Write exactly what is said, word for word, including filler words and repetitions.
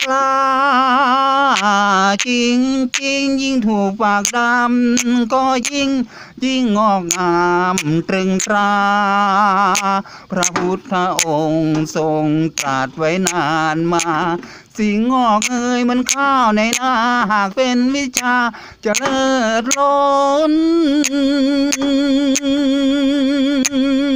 กล้าจริงจริงยิ่งถูกปากดำก็ยิ่งยิ่งงอกงามตรึงตราพระพุทธองค์ทรงตรัสไว้นานมาสิ่งงอกเอ่ยมันข้าวในนาหากเป็นวิชาจะเลิศล้น